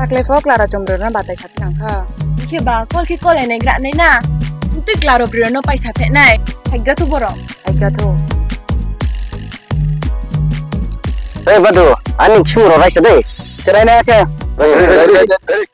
Takle ko klaro jombro na batai sat nangka. Iki ba kol ki kol eneng grak nai na. Untuk klaro bro no paisa pet nai. Hagra tu borong. Aiga tu. Badu, ani churo raisa deh. Cerai na ke.